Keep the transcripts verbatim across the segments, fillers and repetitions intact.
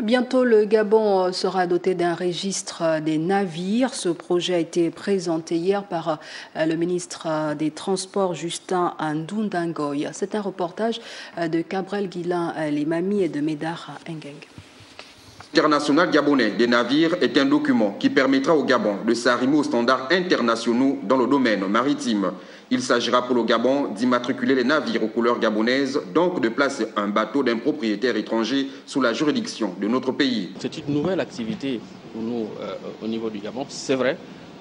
Bientôt, le Gabon sera doté d'un registre des navires. Ce projet a été présenté hier par le ministre des Transports, Justin Ndundangoy. C'est un reportage de Cabrel Guilain Limami et de Médard Engeng. International gabonais des navires est un document qui permettra au Gabon de s'arrimer aux standards internationaux dans le domaine maritime. Il s'agira pour le Gabon d'immatriculer les navires aux couleurs gabonaises, donc de placer un bateau d'un propriétaire étranger sous la juridiction de notre pays. C'est une nouvelle activité pour nous euh, au niveau du Gabon. C'est vrai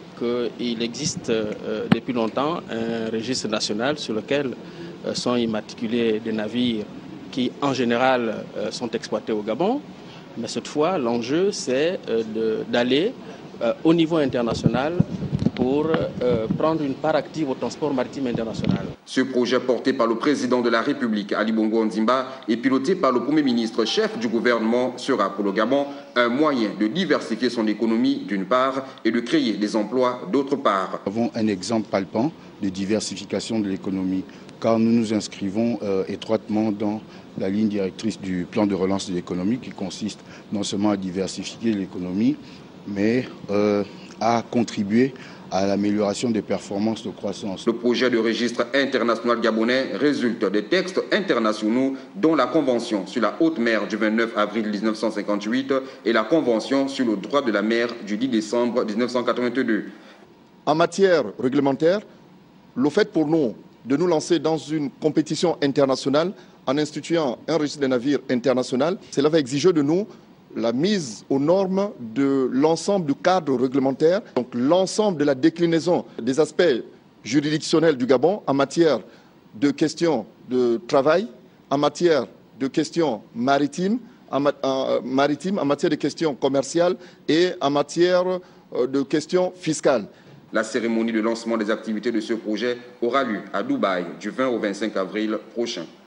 qu'il existe euh, depuis longtemps un registre national sur lequel euh, sont immatriculés des navires qui en général euh, sont exploités au Gabon. Mais cette fois, l'enjeu, c'est euh, d'aller euh, au niveau international pour euh, prendre une part active au transport maritime international. Ce projet porté par le président de la République, Ali Bongo Ondimba, et piloté par le Premier ministre chef du gouvernement sera pour le Gabon un moyen de diversifier son économie d'une part et de créer des emplois d'autre part. Nous avons un exemple palpant de diversification de l'économie, car nous nous inscrivons euh, étroitement dans la ligne directrice du plan de relance de l'économie qui consiste non seulement à diversifier l'économie, mais euh, à contribuer à l'amélioration des performances de croissance. Le projet de registre international gabonais résulte des textes internationaux dont la Convention sur la haute mer du vingt-neuf avril mille neuf cent cinquante-huit et la Convention sur le droit de la mer du dix décembre mille neuf cent quatre-vingt-deux. En matière réglementaire, le fait pour nous de nous lancer dans une compétition internationale en instituant un registre des navires international, cela va exiger de nous la mise aux normes de l'ensemble du cadre réglementaire, donc l'ensemble de la déclinaison des aspects juridictionnels du Gabon en matière de questions de travail, en matière de questions maritimes, en, en, maritimes, en matière de questions commerciales et en matière de questions fiscales. La cérémonie de lancement des activités de ce projet aura lieu à Dubaï du vingt au vingt-cinq avril prochain.